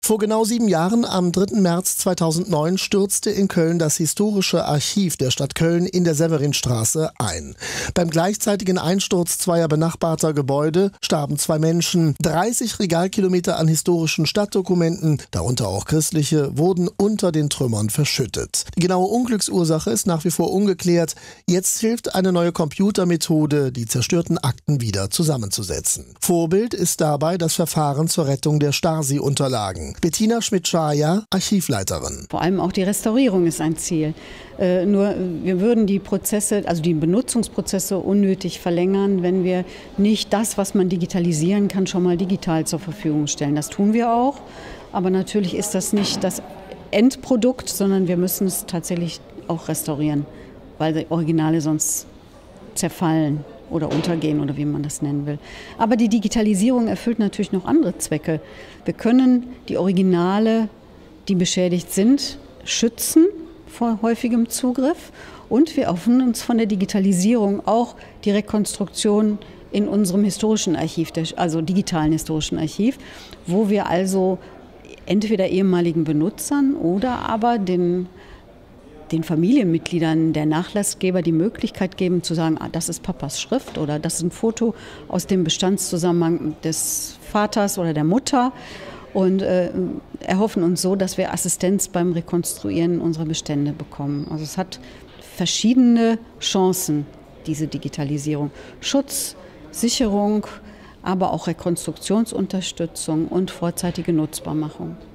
Vor genau 7 Jahren, am 3. März 2009, stürzte in Köln das historische Archiv der Stadt Köln in der Severinstraße ein. Beim gleichzeitigen Einsturz zweier benachbarter Gebäude starben 2 Menschen. 30 Regalkilometer an historischen Stadtdokumenten, darunter auch christliche, wurden unter den Trümmern verschüttet. Die genaue Unglücksursache ist nach wie vor ungeklärt. Jetzt hilft eine neue Computermethode, die zerstörten Akten wieder zusammenzusetzen. Vorbild ist dabei das Verfahren zur Rettung der Stasi-Unterlagen. Bettina Schmidt-Schaja, Archivleiterin. Vor allem auch die Restaurierung ist ein Ziel. Nur wir würden die Prozesse, also die Benutzungsprozesse unnötig verlängern, wenn wir nicht das, was man digitalisieren kann, schon mal digital zur Verfügung stellen. Das tun wir auch, aber natürlich ist das nicht das Endprodukt, sondern wir müssen es tatsächlich auch restaurieren, weil die Originale sonst zerfallen oder untergehen oder wie man das nennen will. Aber die Digitalisierung erfüllt natürlich noch andere Zwecke. Wir können die Originale, die beschädigt sind, schützen vor häufigem Zugriff und wir erhoffen uns von der Digitalisierung auch die Rekonstruktion in unserem historischen Archiv, also digitalen historischen Archiv, wo wir also entweder ehemaligen Benutzern oder aber den Familienmitgliedern der Nachlassgeber die Möglichkeit geben zu sagen, das ist Papas Schrift oder das ist ein Foto aus dem Bestandszusammenhang des Vaters oder der Mutter und erhoffen uns so, dass wir Assistenz beim Rekonstruieren unserer Bestände bekommen. Also es hat verschiedene Chancen, diese Digitalisierung. Schutz, Sicherung, aber auch Rekonstruktionsunterstützung und vorzeitige Nutzbarmachung.